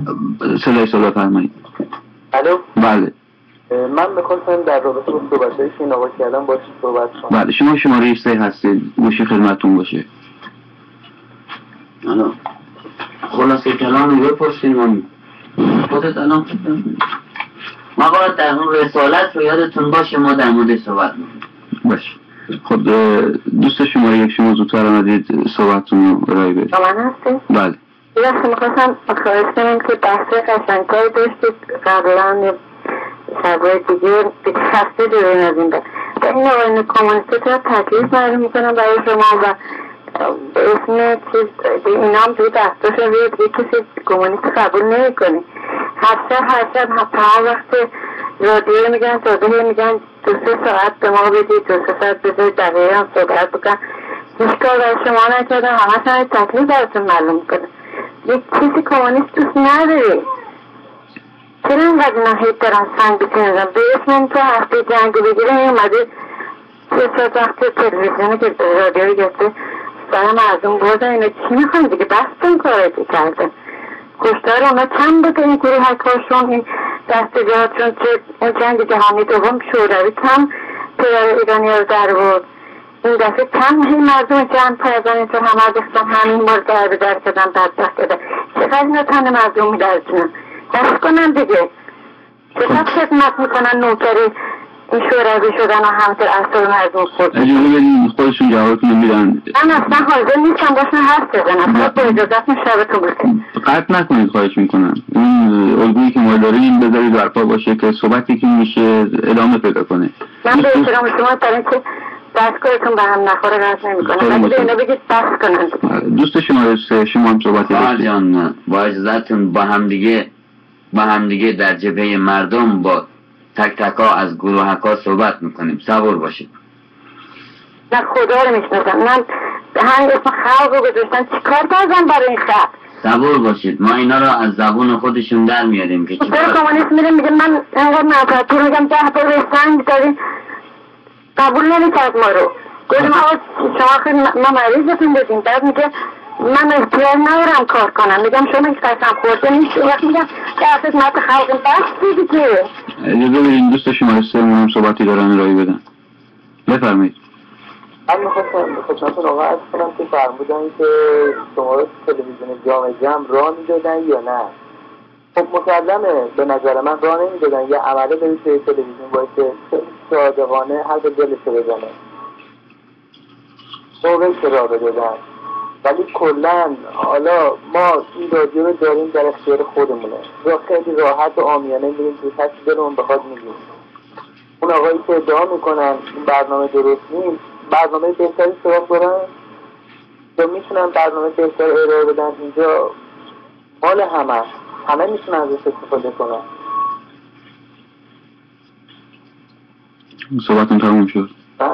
صدای سال فرمایید. الو. بله. من میخواستم در رابطه با صحبت‌هایی که این آقا کردم باش صحبت کنم. بله شما شماره 3 هستید، گوشی خدمتتون باشه. الو. خلاصه کلام رو بپرسید من خودت الان ما باید در اون رسالت رو یادتون باشه ما در مورد صحبت میکنیم. باشه. خب دوست شماره 1 شما زودتر آمدید صحبتتون رو ارائه بدید. من هستید؟ بله. یه وقتی میخواستم خواهش کنیم که بحث قشنگ‌تری داشتید قبلا شبای دیگه هفته دورین از این به این آقایون کامونیسته چرا تکلیف معلوم میکنم برای شما و به اسم چیز اینا هم توی دستاشون روی دیگه کسی کمونیست قبول نمی کنی هر شب تا وقت رادیو میگن تازه میگن 2-3 ساعت به ما بدید 2-3 ساعت بذارید دقیقه هم صحبت بکن هیچ کار برای شما نکردم همه سن تکلیف براتون معلوم کنه یک چیزی کمونیست دوست نداری چرا اینقدر اینا هیت دارن سنگ بکنیدن به اسم این تو هفته جنگ بگیره این اومده 3 ساعت وقت تلویزیونی که رادیوی گفته سر مردم بردن اینا چی میخوان دیگه بستن کارایی کردن کشتار اونا چند بوده این گروه هکاشون این دستگاهاتشون که اون جنگ جهانی دوم شوروی کم پدر ایرانی رو در بود این دفعه کم هی مردم جمع کردن اینطور همه دختن همین بار در به در کردن بدبخت کردن چقدر اینا تن مردم میدرسونن دست کنن دیگه چقدر خدمت میکنن نوکری این شوروی شدن و همطور اصلا مردم خود اجازه بدین خودشون جوابتون میدن. من اصلا حاضر نیستم باشن حرف بزنم خود با اجازتون شبتون بسید قطع نکنید خواهش میکنم این الگویی که ما داریم بذارید برپا باشه که صحبتی که میشه ادامه پیدا کنه. من به احترام شما در اینکه دستگاهتون به هم نخوره رد نمیکنم ولی به اینا بگید بس کنن. دوست شما هم صحبتی داشتید. جان با اجازتون با همدیگه در جبهه مردم با تک تکا از گروهکا صحبت میکنیم صبور باشید. نه خدا رو میشناسم من به همین اسم خلق رو گذاشتن چیکار کردم برای این خلق صبور باشید ما اینا رو از زبون خودشون در میاریم که چیکار کمونیست میره میگه من انقدر نفرتون میگم 10 بار سنگ داریم قبول نمیکرد ما رو گفتم آقا شما خیلی ما مریضتون بدیم بعد میگه من اختیار ندارم کار کنم میگم شما که قسم خورده نیست اون وقت میگم که خدمت خلق بس دیگه. اجازه بدین دوست شما هم صحبتی دارن ارائه بدن. بفرمایید. من میخواستم خدمتتون آقا عرض کنم که فرمودن که شما رو تلویزیون جمع راه میدادن یا نه. خب مسلمه به نظر من راه نمیدادن یه عمله دارید که تلویزیون باشه خیلی صادقانه حرف دلش رو بزنه موقعی که راه بدادن ولی کلن حالا ما این رادیو رو داریم در اختیار خودمونه خیلی راحت و عامیانه میریم توی کسی دلمون بخواد میگیم اون آقایی که ادعا میکنن این برنامه درست نیست برنامه بهتری سراغ دارن یا میتونن برنامه بهتر ارائه بدن اینجا مال همه میتونن ازش استفاده کنن. صحبتون تموم شد.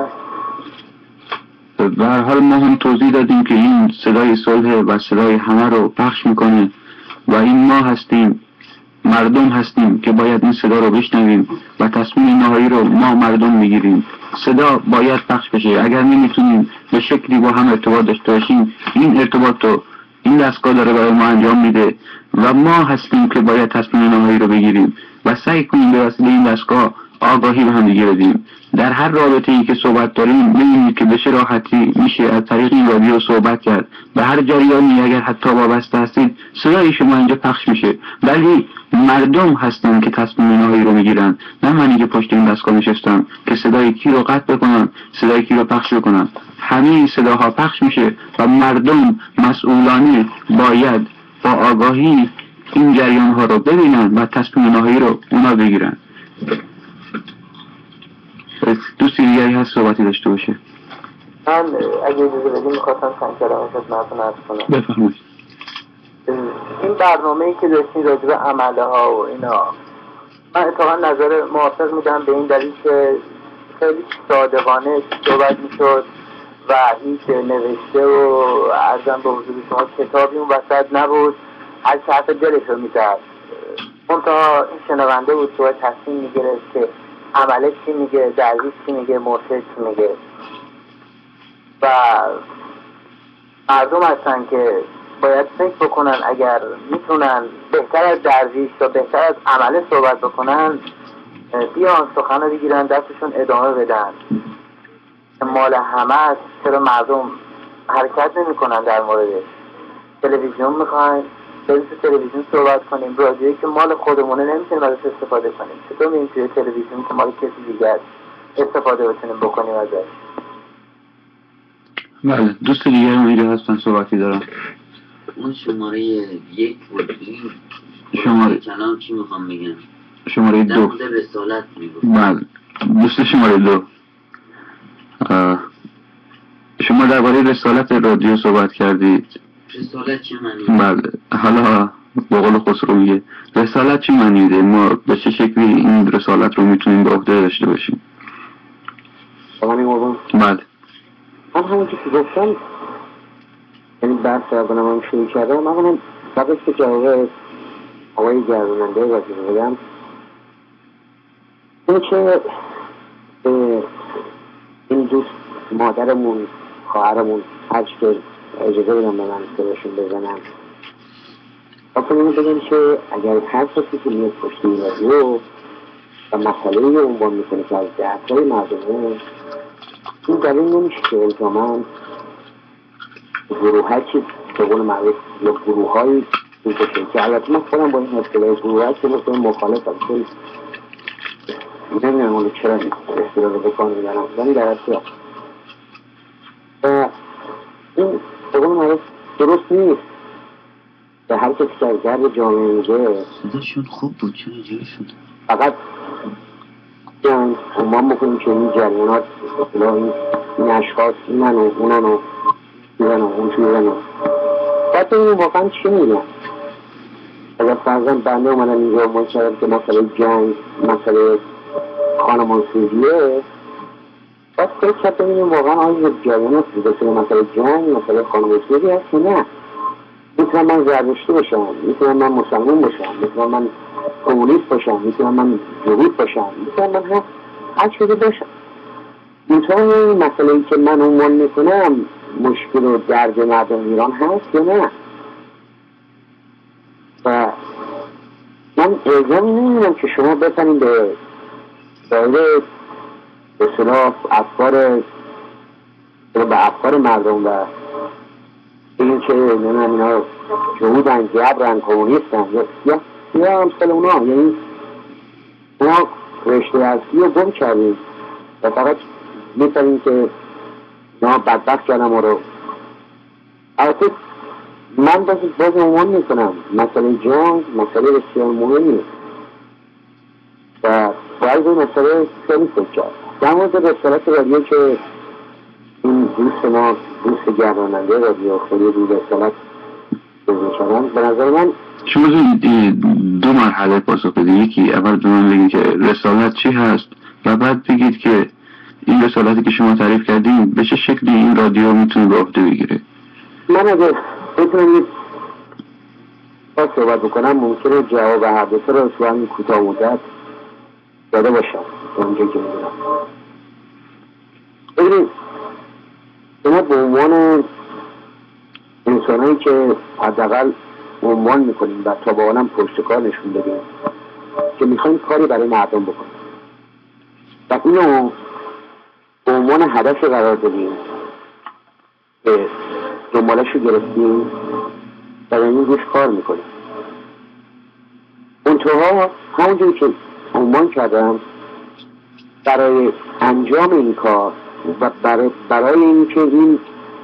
به هر حال ما هم توضیح دادیم که این صدای صلح و صدای همه رو پخش میکنه و این ما هستیم مردم هستیم که باید این صدا رو بشنویم و تصمیم نهایی رو ما مردم میگیریم. صدا باید پخش بشه. اگر نمیتونیم به شکلی با هم ارتباط داشته باشیم این ارتباط رو این دستگاه داره برای ما انجام میده و ما هستیم که باید تصمیم نهایی رو بگیریم و سعی کنیم به وسیله این دستگاه آگاهی به هم دیگه بدیم. در هر رابطه‌ای که صحبت داریم می‌بینید که به چه راحتی میشه از طریق این رادیو صحبت کرد. به هر جریانی اگر حتی وابسته هستید صدای شما اینجا پخش میشه ولی مردم هستن که تصمیم نهایی رو میگیرن نه منی که پشت این دستگاه نشستم که صدای کی رو قطع بکنم صدای کی رو پخش بکنم. همه این صداها پخش میشه و مردم مسئولانه باید با آگاهی این جریان ها رو ببینن و تصمیم نهایی رو اونا بگیرن. دوستی دیگری هست صحبتی داشته باشه؟ من اگه اجازه بدیم میخواستم چند کلمه خدمتتون عرض کنم. بفرمایید. این برنامه‌ای که داشتین راجع به عمله ها و اینا من اتفاقا نظر موافق میدم به این دلیل که خیلی صادقانه صحبت میشد و هیچ نوشته و عرضم به حضور شما کتابی اون وسط نبود هر حرف دلش رو میزد منتها این شنونده بود که باید تصمیم میگرفت که عمله چی میگه درویش چی میگه مرشد چی میگه و مردم هستن که باید فکر بکنن اگر میتونن بهتر از درزیش یا بهتر از عمله صحبت بکنن بیان سخن رو بگیرن دستشون ادامه بدن. مال همه است، چرا مردم حرکت نمی کنن در موردش؟ تلویزیون میخواین بریم تو تلویزیون صحبت کنیم، رادیویی که مال خودمونه نمیتونیم ازش استفاده کنیم، چطور میریم توی تلویزیون که مال کسی دیگر استفاده بتونیم بکنیم ازش؟ بله، دوست دیگر هم اینجا هستن صحبتی دارن. اون شماره 1 بود، این شماره کلام چی میخوام بگم؟ شماره 2 در مورد رسالت میگفت. بله، دوست شماره 2 شما درباره رسالت رادیو صحبت کردید. رسالت چه معنی؟ بله، حالا به قول خسرو میگه رسالت چی معنی میده؟ ما به چه شکلی این رسالت رو میتونیم به عهده داشته باشیم؟ بله، من همون که گفتم، یعنی بحث کردنم هم شروع کردم، من همون بقیش که جواب آقای گرداننده رادیو بودم این که این دوست مادرمون خواهرمون هرچی که اجازه بدم به من سرشون بزنم اصلا اینو بگم که اگر هر کسی که میاد پشت این رادیو و مسئله رو عنوان میکنه که از دردهای مردمه، این دلیل نمیشه که الزاماً گروه هایی که قول معروف یا گروه هایی این بشه که البته من خودم با این اصطلاح گروه هایی که مثلا مخالف هم که نمیدونم اونو چرا اصطلاح رو بکن میدنم ولی در اصلا این قول معروف درست نیست به هر کسی که از درد جامعه میگه صداشون خوب بود، چرا جوری شد؟ فقط بیان عنوان بکنیم که این جریانات این اشخاص اینن و اونن و میزن و اون میزن و باید ببینیم واقعا چی میگن. اگر فرضاً بنده اومدن اینجا عنوان کردم که مسئله جنگ مسئله خانمانسوزیه، باید فکر کرد ببینیم واقعا آیا جریانات بسیار مسئله جنگ مسئله خانمانسوزی هست یا نه. میتونم من زرتشتی باشم، میتونم من مسلمان باشم، میتونم من کمونیست باشم، میتونم من جهود باشم، میتونم من هر چیزی باشم. میتونم این مسئله ای که من عنوان میکنم مشکل و درد مردم ایران هست یا نه. و من الزامی نمیدونم که شما بتونید به دایره به صلاح افکار مردم و این که نمیدونم اینا جهودن، جبرن، کمونیستن یا همسال اونا، یعنی اونا رشته اصلی رو گم کردیم و فقط میتونیم که اونا بدبخت کردم ما رو. البته من باز عنوان میکنم مسئله جنگ مسئله بسیار مهمیه و باید این مسئله خیلی فکر کرد. در مورد رسالت رادیو که این دوست ما دوست گرداننده رادیو خیلی روی رسالت بزرگ شدن، به نظر من شما دو مرحله پاسخ بدید. یکی اول به من بگید که رسالت چی هست و بعد بگید که این رسالتی که شما تعریف کردین به چه شکلی این رادیو میتونه به عهده بگیره. من اگر بتونم با صحبت بکنم ممکنه جواب هر دو تا رو سوال کوتاه مدت داده باشم اونجایی که میدونم. ببینید شما به عنوان انسانهایی که حداقل عنوان میکنیم و تا به حالم پشت کار نشون بدیم که میخوایم کاری برای مردم بکنیم و اینو به عنوان هدف قرار دادیم که دنبالش رو گرفتیم و این روش کار میکنیم. اونطورها همونجوری که عنوان کردم برای انجام این کار و برای اینکه این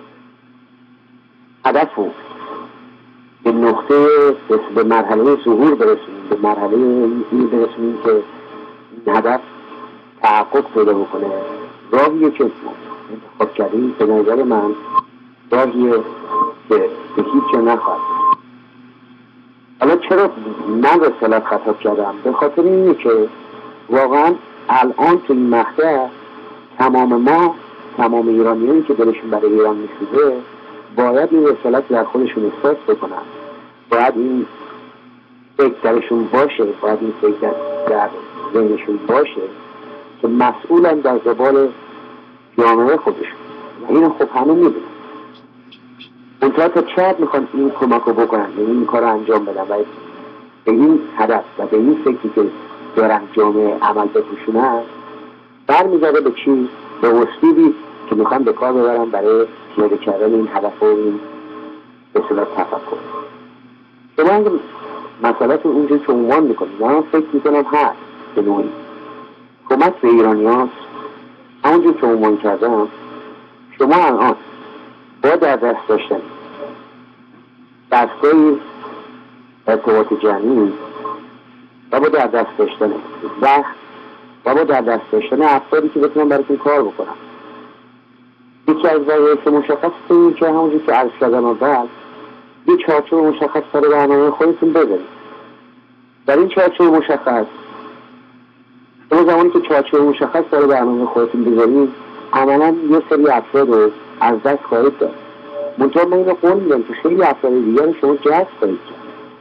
هدف رو به نقطه به مرحله ظهور برسونیم، به مرحله این برسونیم که این هدف تحقق پیدا بکنه، راهیه که انتخاب کردیم به نظر من راهیه که به هیچ نخواهد. حالا چرا من رسالت خطاب کردم؟ به خاطر اینه که واقعا الان تو این مقطع تمام ایرانیانی که دلشون برای ایران میسوزه باید این رسالت در خودشون احساس بکنن، باید این فکر درشون باشه، باید این فکر در ذهنشون باشه که مسئولن در قبال جامعه خودشون و اینو خب همه میدونن. منطقه تا چه حد میخوان این کمک رو بکنن، یعنی این کار رو انجام بدن و به این هدف و به این فکری که دارن جامعه عمل بپوشونن، برمیگرده به چی؟ به اسلوبی که میخوان به کار ببرن برای پیاده کردن این هدف و این به صورت تفکر. شما اگه مسئله‌تون اونجور که عنوان میکنید، من فکر میکنم هست به نوعی کمک به ایرانی هاست. همونجور که عنوان کردم، شما الان با در دست داشتن دستگاهی ارتباط جمعی و با در دست داشتن وقت و با در دست داشتن افرادی که بتونن براتون کار بکنن، یکی از وظایف مشخص این که همونجور که عرض کردم اول یه چارچوب مشخص برای برنامه خودتون بذارید. در این چارچوب مشخص شما زمانی که چارچوب مشخص برای برنامه خودتون بذارید، عملا یه سری افراد رو از دست خواهید داد. منطقه من اینو قول میدم که خیلی افراد دیگر رو شما جذب خواهید کرد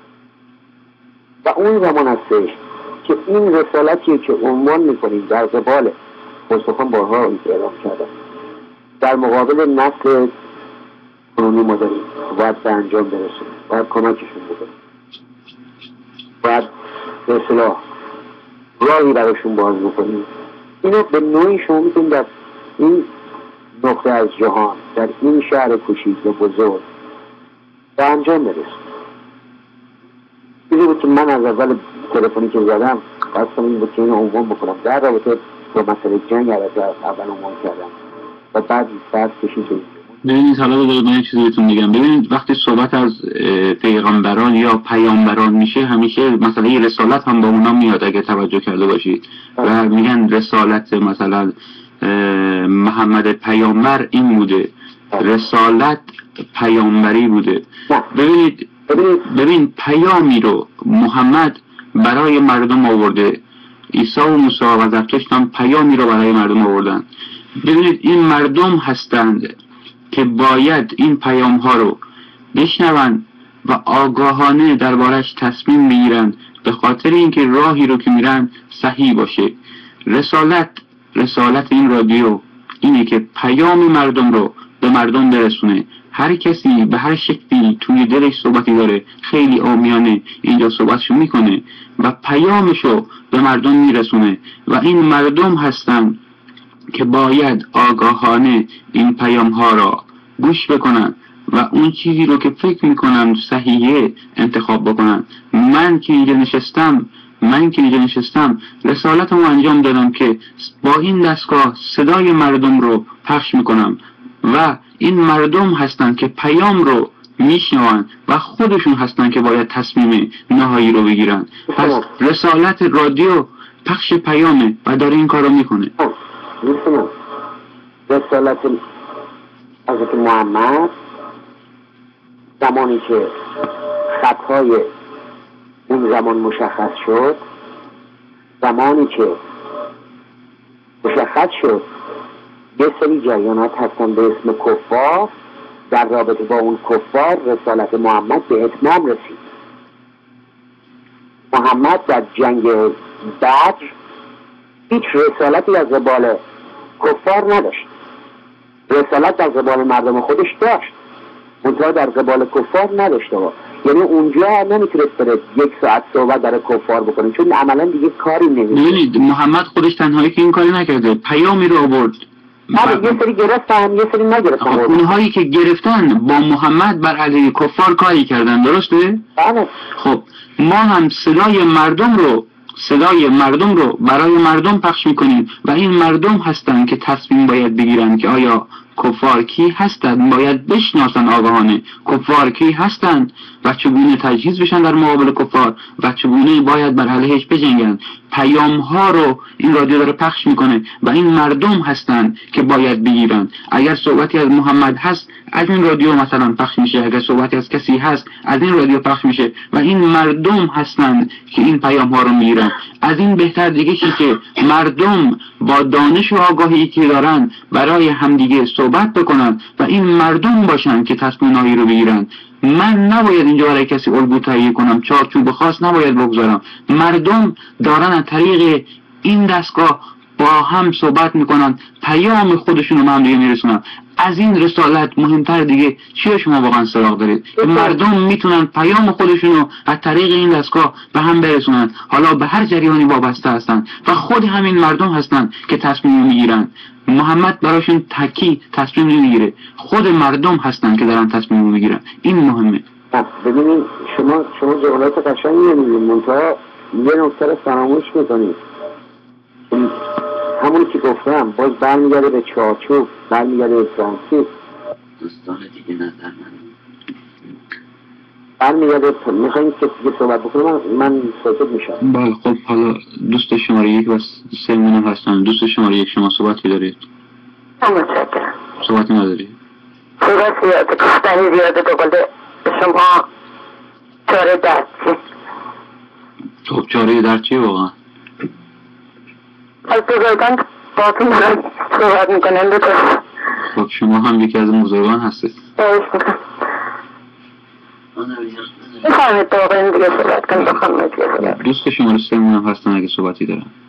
و اون زمان هستش که این رسالتیه که عنوان میکنید در قبال مصطفی بارها اعلام کردن در مقابل نسل کنونی ما داریم، باید به انجام برسیم، باید کمکشون بکنیم، باید به اصطلاح راهی براشون باز بکنیم. اینو به نوعی شما میتونید در این نقطه از جهان، در این شهر کوچیک و بزرگ به انجام برسیم. چیزی بود که من از اول تلفنی که زدم قصدم این بود که اینو عنوان بکنم در رابطه با مسئله جنگ البته اول عنوان کردم و بعد کشید. ببینید حالا من یه چیزی بهتون میگم. ببینید وقتی صحبت از پیغمبران یا پیامبران میشه، همیشه مسئله رسالت هم با اونا میاد اگه توجه کرده باشید و میگن رسالت مثلا محمد پیامبر این بوده، رسالت پیامبری بوده. ببین پیامی رو محمد برای مردم آورده، عیسی و موسی و زرتشت هم پیامی رو برای مردم آوردن. ببینید این مردم هستند که باید این پیام ها رو بشنون و آگاهانه دربارش تصمیم بگیرن، به خاطر اینکه راهی رو که میرن صحیح باشه. رسالت این رادیو اینه که پیام مردم رو به مردم برسونه. هر کسی به هر شکلی توی دلش صحبتی داره، خیلی عامیانه اینجا صحبتشو میکنه و پیامشو به مردم میرسونه و این مردم هستن که باید آگاهانه این پیام ها را گوش بکنن و اون چیزی رو که فکر میکنن صحیحه انتخاب بکنن. من که اینجا نشستم رسالتمو انجام دادم که با این دستگاه صدای مردم رو پخش میکنم و این مردم هستن که پیام رو میشنون و خودشون هستن که باید تصمیم نهایی رو بگیرن. پس رسالت رادیو پخش پیامه و داره این کار رو میکنه. رسالت حضرت محمد زمانی که خطهای اون زمان مشخص شد، زمانی که مشخص شد یه سری جریانات هستن به اسم کفار، در رابطه با اون کفار رسالت محمد به اتمام رسید. محمد در جنگ بدر هیچ رسالتی از قبال کفار نداشت، رسالت در قبال مردم خودش داشت، منتها در قبال کفار نداشته. یعنی اونجا نمیتونست بره 1 ساعت صحبت در کفار بکنه، چون عملا دیگه کاری نمیشه. ببینید محمد خودش تنهایی که این کاری نکرده، پیامی رو آورد. یه سری گرفتن یه سری نگرفتن. اونهایی که گرفتن با محمد بر علیه کفار کاری کردن، درسته؟ بله. خب ما هم صدای مردم رو برای مردم پخش میکنیم و این مردم هستن که تصمیم باید بگیرن که آیا کفار کی هستند، باید بشناسن آگاهانه کفار کی هستند و چگونه تجهیز بشن در مقابل کفار و چگونه باید بر علیهش بجنگن. پیام ها رو این رادیو داره پخش میکنه و این مردم هستند که باید بگیرن. اگر صحبتی از محمد هست از این رادیو مثلا پخش میشه، اگر صحبتی از کسی هست از این رادیو پخش میشه و این مردم هستند که این پیام ها رو میگیرن. از این بهتر دیگه چی که مردم با دانش و آگاهی که دارن برای همدیگه صحبت بکنن و این مردم باشن که تصمیمایی رو بگیرن. من نباید اینجا برای کسی الگو تهیه کنم، چارچوب خاص نباید بگذارم. مردم دارن از طریق این دستگاه با هم صحبت میکنن، پیام خودشون رو هم دیگه میرسونن. از این رسالت مهمتر دیگه چی شما واقعا سراغ دارید که مردم میتونن پیام خودشونو از طریق این دستگاه به هم برسونن، حالا به هر جریانی وابسته هستن و خود همین مردم هستن که تصمیم میگیرن. محمد براشون تکی تصمیم نمیگیره، خود مردم هستن که دارن تصمیم میگیرن. این مهمه. ببینید شما جملات قشنگی میگید، منتها یه نکته رو فراموش میکنید. همونی که گفتم باز برمیگرده به چارچوب، برمیگرده به فرانسیس، دوستان دیگه نظر برمیگرده. میخواییم که دیگه صحبت بکنم من ساکت میشم. بله خب حالا دوست شماره یک و سه مونم هستن. دوست شماره یک شما صحبتی دارید؟ متشکرم. صحبتی ندارید؟ صحبت زیاده، گفتنی زیاده، به قول شما چاره درد چی؟ خب چاره درد چیه واقعا؟ از بزرگان باتون دارم صحبت میکنم بکنم. خب شما هم یکی از بزرگان هستید. باعث میکنم میخواهمید با آقایون دیگه صحبت کنم، بخواهم دیگه صحبت. دوست شماره سه مونم هستن اگه صحبتی دارن.